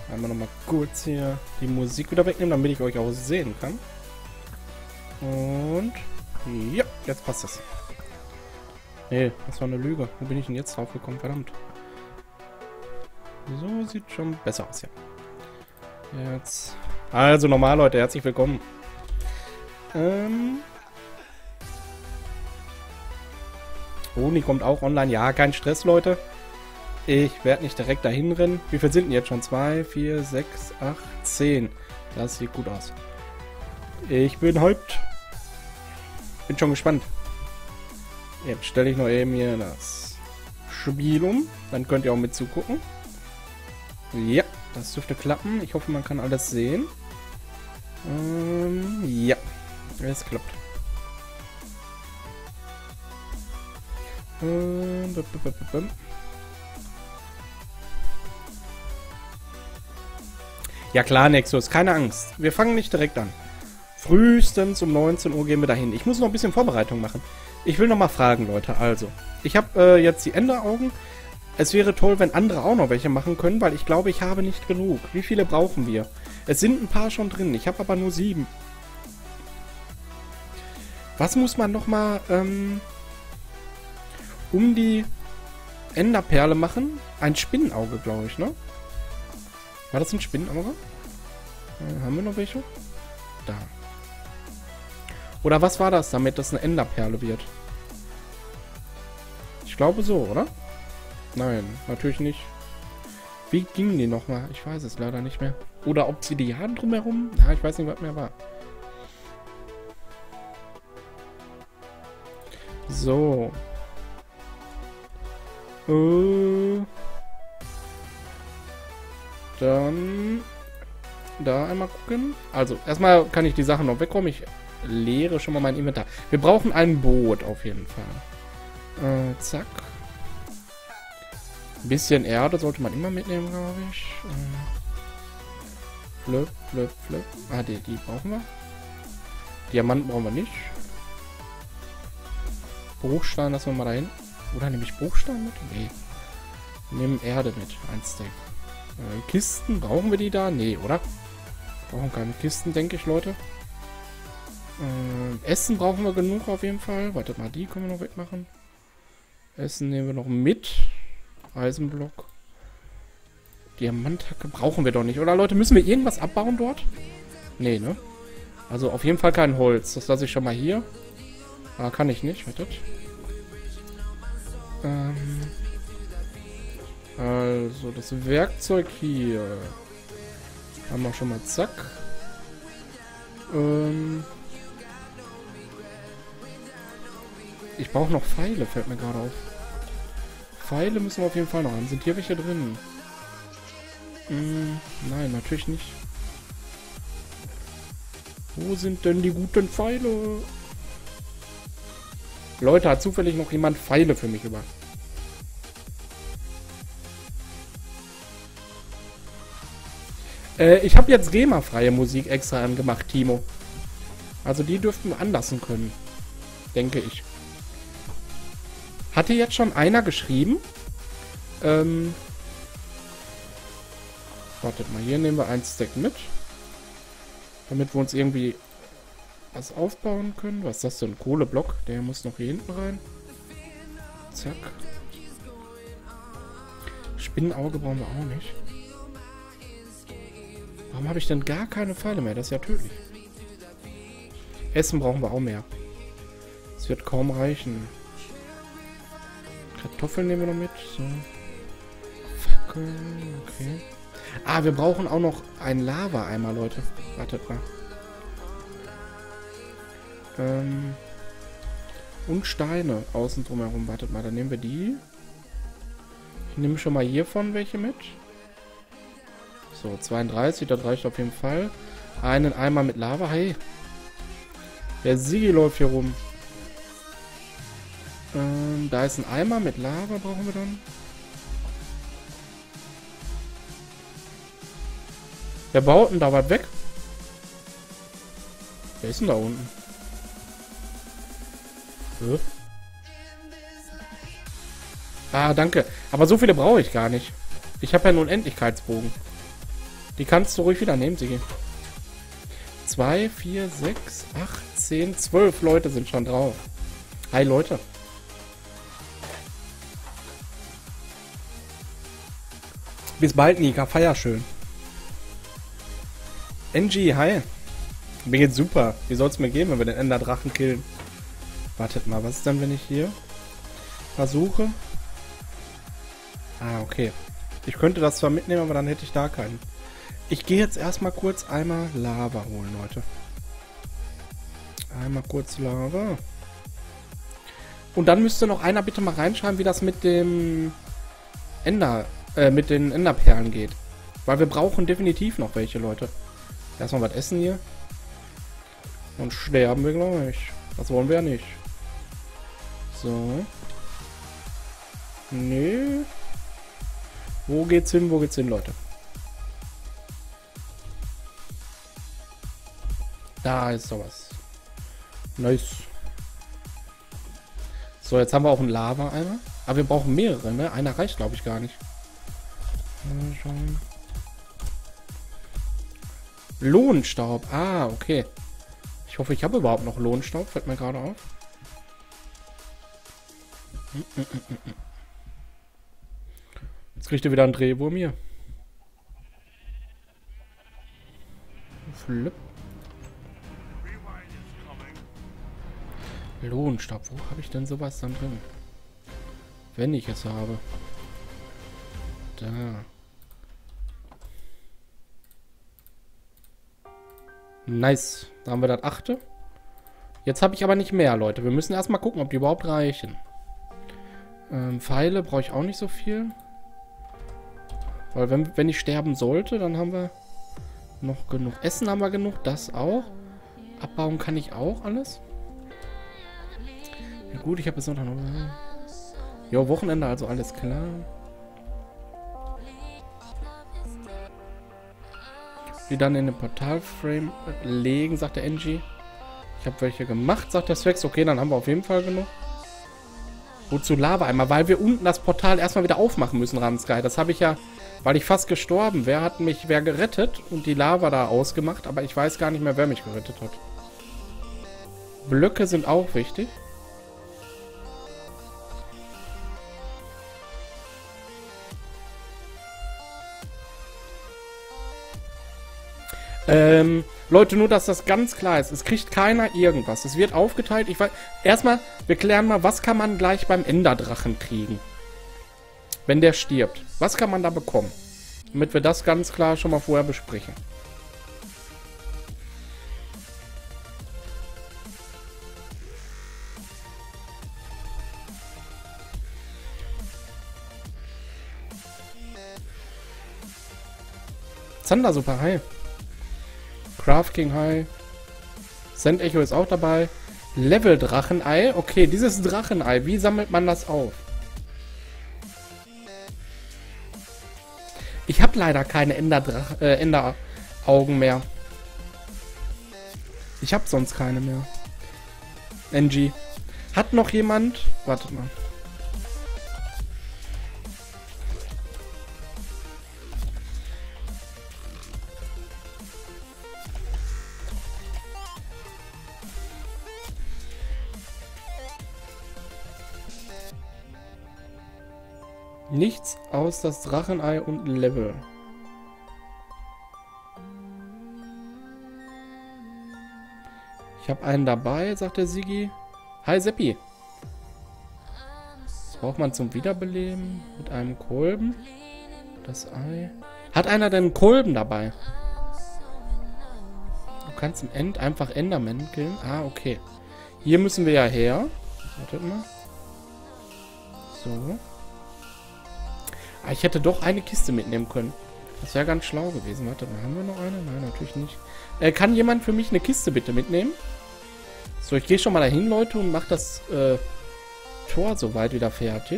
Einmal nochmal kurz hier die Musik wieder wegnehmen, damit ich euch auch sehen kann. Und ja, jetzt passt das. Nee, das war eine Lüge. Wo bin ich denn jetzt drauf gekommen? Verdammt. So sieht schon besser aus, ja. Jetzt. Also normal, Leute, herzlich willkommen. Uni kommt auch online. Ja, kein Stress, Leute. Ich werde nicht direkt dahin rennen. Wie viel sind denn jetzt schon? 2, 4, 6, 8, 10. Das sieht gut aus. Ich bin hyped. Bin schon gespannt. Jetzt stelle ich noch eben hier das Spiel um. Dann könnt ihr auch mit zugucken. Ja, das dürfte klappen. Ich hoffe, man kann alles sehen. Ja, es klappt. Ja klar, Nexus, keine Angst. Wir fangen nicht direkt an. Frühestens um 19 Uhr gehen wir dahin. Ich muss noch ein bisschen Vorbereitung machen. Ich will noch mal fragen, Leute. Also, ich habe jetzt die Enderaugen. Es wäre toll, wenn andere auch noch welche machen können, weil ich glaube, ich habe nicht genug. Wie viele brauchen wir? Es sind ein paar schon drin. Ich habe aber nur 7. Was muss man noch mal um die Enderperle machen? Ein Spinnenauge, glaube ich, ne? War das ein Spinnenauge? Haben wir noch welche? Da. Oder was war das, damit das eine Enderperle wird? Ich glaube so, oder? Nein, natürlich nicht. Wie gingen die nochmal? Ich weiß es leider nicht mehr. Oder Obsidian drumherum? Ja, ich weiß nicht, was mehr war. So. Dann da einmal gucken. Also, erstmal kann ich die Sachen noch wegräumen. Ich leere schon mal mein Inventar. Wir brauchen ein Boot auf jeden Fall. Zack. Ein bisschen Erde sollte man immer mitnehmen, glaube ich. Flip, flip, flip. Ah, die brauchen wir. Diamanten brauchen wir nicht. Bruchstein lassen wir mal dahin. Oder nehme ich Bruchstein mit? Nee. Wir nehmen Erde mit. Ein Stack. Kisten, brauchen wir die da? Nee, oder? Brauchen keine Kisten, denke ich, Leute. Essen brauchen wir genug auf jeden Fall. Wartet mal, die können wir noch wegmachen. Essen nehmen wir noch mit. Eisenblock. Diamanthacke brauchen wir doch nicht. Oder Leute, müssen wir irgendwas abbauen dort? Nee, ne? Also auf jeden Fall kein Holz. Das lasse ich schon mal hier. Ah, kann ich nicht. Wartet. Also, das Werkzeug hier. Haben wir schon mal, zack. Ich brauche noch Pfeile, fällt mir gerade auf. Pfeile müssen wir auf jeden Fall noch haben. Sind hier welche drin? Nein, natürlich nicht. Wo sind denn die guten Pfeile? Leute, hat zufällig noch jemand Pfeile für mich über? Ich habe jetzt GEMA-freie Musik extra angemacht, Timo. Also die dürften wir anlassen können. Denke ich. Hatte jetzt schon einer geschrieben? Wartet mal, hier nehmen wir ein Stack mit. Damit wir uns irgendwie was aufbauen können. Was ist das denn? Kohleblock. Der muss noch hier hinten rein. Zack. Spinnenauge brauchen wir auch nicht. Warum habe ich denn gar keine Pfeile mehr? Das ist ja tödlich. Essen brauchen wir auch mehr. Es wird kaum reichen. Kartoffeln nehmen wir noch mit. So. Fackeln, okay. Ah, wir brauchen auch noch ein Lava-Eimer, Leute. Wartet mal. Und Steine außen drumherum. Wartet mal, dann nehmen wir die. Ich nehme schon mal hiervon welche mit. So, 32, das reicht auf jeden Fall. Einen Eimer mit Lava. Hey. Der Sigi läuft hier rum. Da ist ein Eimer mit Lava, brauchen wir dann. Wer baut denn da was weg? Wer ist denn da unten? Ah, danke. Aber so viele brauche ich gar nicht. Ich habe ja nur einen Endlichkeitsbogen. Die kannst du ruhig wieder nehmen, Sigi. 2, 4, 6, 8, 10, 12 Leute sind schon drauf. Hi, Leute. Bis bald, Nika. Feier schön. NG, hi. Mir geht's super. Wie soll's mir gehen, wenn wir den Enderdrachen killen? Wartet mal, was ist denn, wenn ich hier versuche? Ah, okay. Ich könnte das zwar mitnehmen, aber dann hätte ich da keinen. Ich gehe jetzt erstmal kurz einmal Lava holen, Leute. Einmal kurz Lava. Und dann müsste noch einer bitte mal reinschreiben, wie das mit dem mit den Enderperlen geht. Weil wir brauchen definitiv noch welche, Leute. Erstmal was essen hier. Und sterben wir gleich. Das wollen wir ja nicht. So. Nö. Wo geht's hin? Wo geht's hin, Leute? Da ist sowas. Nice. So, jetzt haben wir auch einen Lava-Eimer. Aber wir brauchen mehrere, ne? Einer reicht, glaube ich, gar nicht. Lohnstaub. Ah, okay. Ich hoffe, ich habe überhaupt noch Lohnstaub. Fällt mir gerade auf. Jetzt kriegt ihr wieder einen Drehwurm hier. Flip. Lohnstaub. Wo habe ich denn sowas dann drin? Wenn ich es habe. Da. Nice. Da haben wir das 8. Jetzt habe ich aber nicht mehr, Leute. Wir müssen erstmal gucken, ob die überhaupt reichen. Pfeile brauche ich auch nicht so viel. Weil wenn ich sterben sollte, dann haben wir noch genug. Essen haben wir genug, das auch. Abbauen kann ich auch alles. Ja gut, ich habe jetzt noch... Jo, Wochenende, also alles klar. Die dann in den Portalframe legen, sagt der NG. Ich habe welche gemacht, sagt der Svex. Okay, dann haben wir auf jeden Fall genug. Wozu Lava einmal? Weil wir unten das Portal erstmal wieder aufmachen müssen, Ramsky. Das habe ich ja, weil ich fast gestorben wäre, hat mich wer gerettet und die Lava da ausgemacht. Aber ich weiß gar nicht mehr, wer mich gerettet hat. Blöcke sind auch wichtig. Leute, nur, dass das ganz klar ist. Es kriegt keiner irgendwas. Es wird aufgeteilt. Ich weiß. Erstmal, wir klären mal, was kann man gleich beim Enderdrachen kriegen? Wenn der stirbt. Was kann man da bekommen? Damit wir das ganz klar schon mal vorher besprechen. Zander super, hi. Craft King High. Sand Echo ist auch dabei. Level Drachenei. Okay, dieses Drachenei. Wie sammelt man das auf? Ich habe leider keine Enderaugen mehr. Ich habe sonst keine mehr. NG. Hat noch jemand... Warte mal. Nichts aus das Drachenei und ein Level. Ich habe einen dabei, sagt der Sigi. Hi Seppi. Das braucht man zum Wiederbeleben mit einem Kolben. Das Ei. Hat einer denn einen Kolben dabei? Du kannst im End einfach Enderman killen. Ah, okay. Hier müssen wir ja her. Wartet mal. So. Ich hätte doch eine Kiste mitnehmen können. Das wäre ganz schlau gewesen. Warte mal, haben wir noch eine? Nein, natürlich nicht. Kann jemand für mich eine Kiste bitte mitnehmen? So, ich gehe schon mal dahin, Leute, und mache das Tor soweit wieder fertig.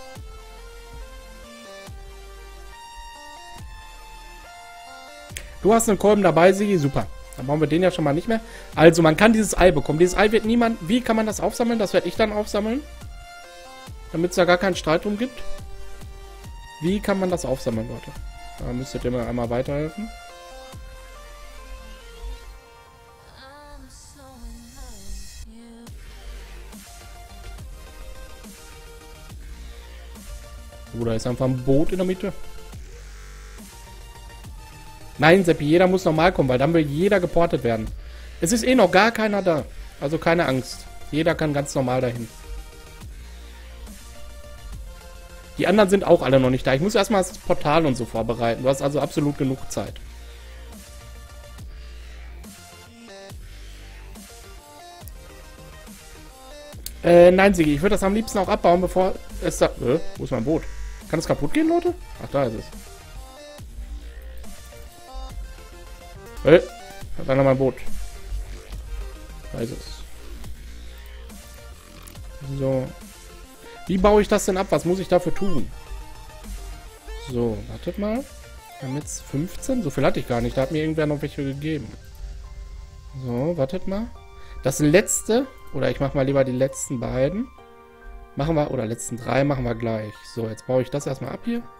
Du hast einen Kolben dabei, Sigi. Super. Dann brauchen wir den ja schon mal nicht mehr. Also, man kann dieses Ei bekommen. Dieses Ei wird niemand... Wie kann man das aufsammeln? Das werde ich dann aufsammeln. Damit es da gar keinen Streit drum gibt. Wie kann man das aufsammeln, Leute? Da müsstet ihr mir einmal weiterhelfen. da ist einfach ein Boot in der Mitte. Nein, Seppi, jeder muss normal kommen, weil dann will jeder geportet werden. Es ist eh noch gar keiner da. Also keine Angst. Jeder kann ganz normal dahin. Die anderen sind auch alle noch nicht da. Ich muss erstmal das Portal und so vorbereiten. Du hast also absolut genug Zeit. Nein, Sigi, ich würde das am liebsten auch abbauen, bevor es da... wo ist mein Boot? Kann es kaputt gehen, Leute? Ach, da ist es. Hat einer mein Boot. Da ist es. So. Wie baue ich das denn ab? Was muss ich dafür tun? So, wartet mal. Wir haben jetzt 15. So viel hatte ich gar nicht. Da hat mir irgendwer noch welche gegeben. So, wartet mal. Das letzte, oder ich mache mal lieber die letzten beiden. Machen wir, oder letzten 3 machen wir gleich. So, jetzt baue ich das erstmal ab hier.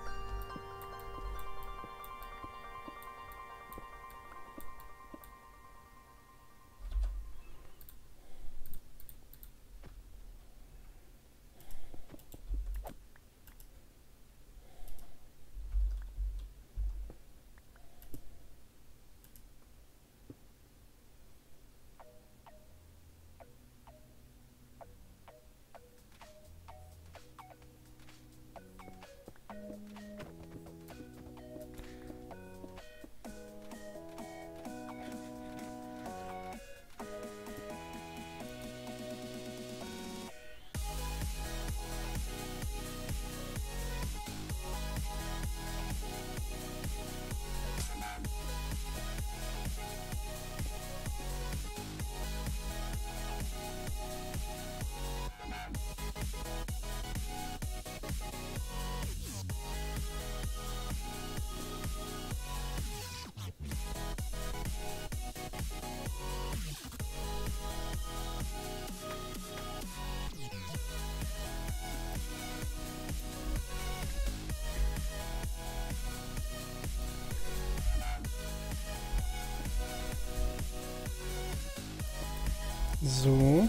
So.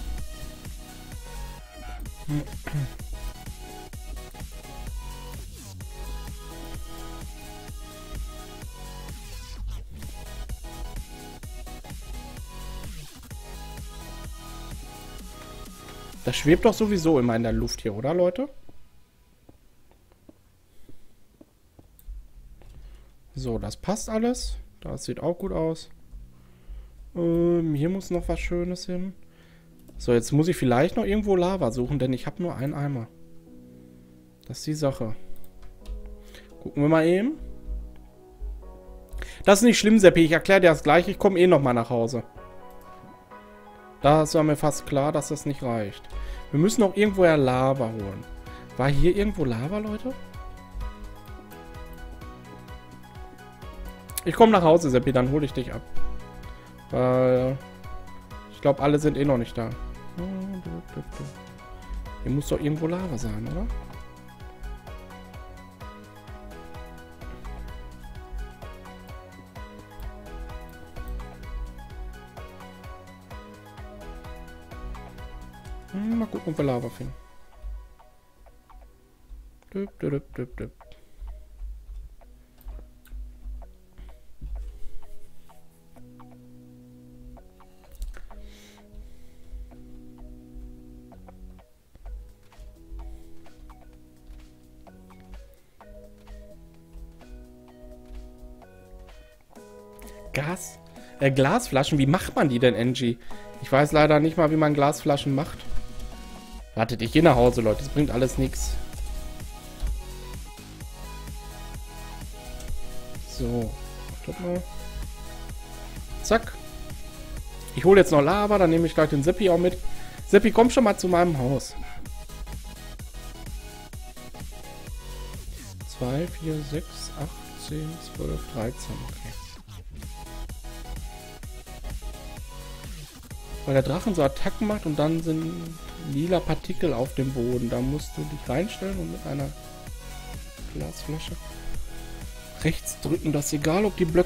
Das schwebt doch sowieso immer in der Luft hier, oder, Leute? So, das passt alles. Das sieht auch gut aus. Hier muss noch was Schönes hin. So, jetzt muss ich vielleicht noch irgendwo Lava suchen, denn ich habe nur einen Eimer. Das ist die Sache. Gucken wir mal eben. Das ist nicht schlimm, Seppi. Ich erkläre dir das gleich. Ich komme eh noch mal nach Hause. Da war mir fast klar, dass das nicht reicht. Wir müssen noch irgendwoher Lava holen. War hier irgendwo Lava, Leute? Ich komme nach Hause, Seppi. Dann hole ich dich ab. Weil ich glaube, alle sind eh noch nicht da. Hier muss doch irgendwo Lava sein, oder? Mal gucken, ob wir Lava finden. Glasflaschen, wie macht man die denn, Angie? Ich weiß leider nicht mal, wie man Glasflaschen macht. Wartet, ich gehe nach Hause, Leute. Das bringt alles nichts. So. Wartet mal. Zack. Ich hole jetzt noch Lava, dann nehme ich gleich den Seppi auch mit. Seppi, komm schon mal zu meinem Haus. 2, 4, 6, 8, 10, 12, 13. Okay. Weil der Drachen so Attacken macht und dann sind lila Partikel auf dem Boden. Da musst du dich reinstellen und mit einer Glasflasche rechts drücken. Das ist egal, ob die Blöcke